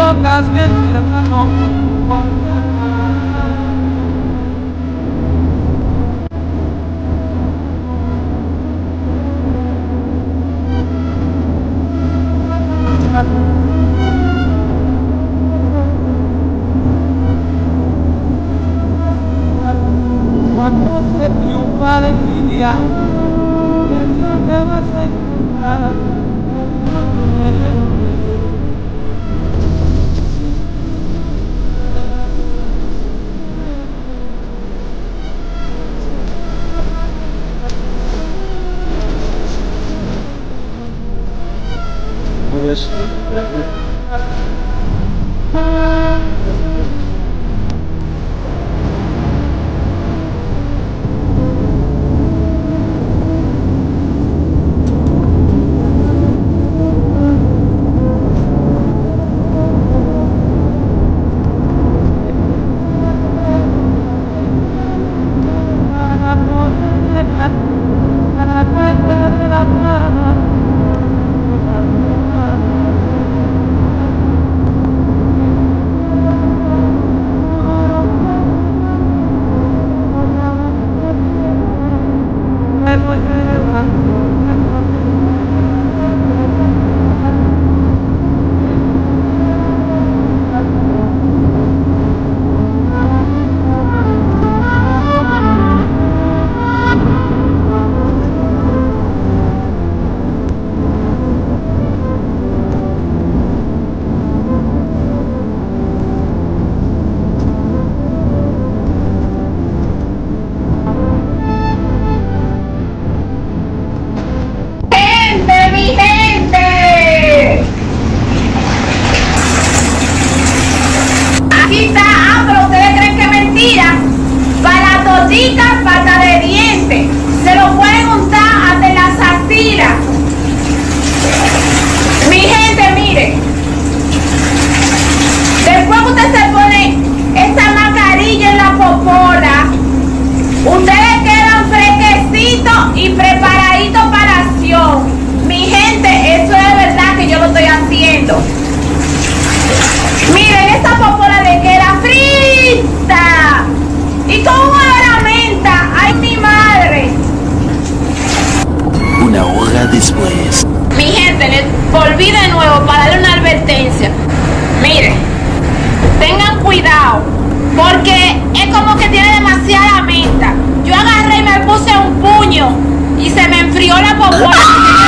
locas que no. Cuando se triunfa de envidia, eso te vas a encontrar. Yes. Pata de diente, se lo pueden untar hasta en las axilas. Mi gente, mire, después que usted se pone esta mascarilla en la popola, ustedes quedan fresquecitos y preparaditos para la acción. Mi gente, eso es verdad que yo lo estoy haciendo. Miren, esta popola le queda frita y con una herramienta. ¡Ay, mi madre! Una hora después. Mi gente, les volví de nuevo para darle una advertencia. Miren, tengan cuidado, porque es como que tiene demasiada menta. Yo agarré y me puse un puño y se me enfrió la popola.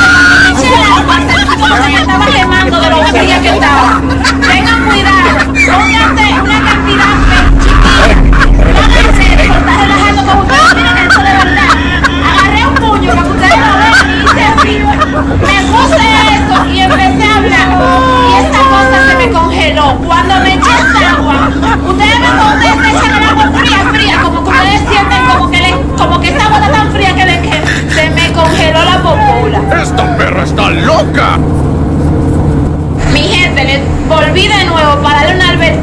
Me estaba quemando de lo fría que estaba. Tengan cuidado, pónganse una cantidad chiquita. Está relajando con ustedes. Miren esto de verdad. Agarré un puño para que ustedes lo vean y hice así. Me puse eso y empecé a hablar. Y esta cosa se me congeló. Cuando me eché esa agua, ustedes ven cuando ustedes se echan el agua fría, como que ustedes sienten como que esa agua está tan fría que se me congeló la popola. ¡Esta perra está loca! Mi gente, les volví de nuevo para darle una advertencia.